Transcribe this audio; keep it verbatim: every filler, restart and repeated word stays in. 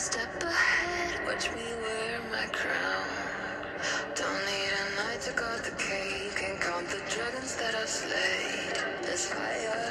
step ahead, watch me wear my crown. Don't need a night to cut the cake and count the dragons that I've slayed. There's fire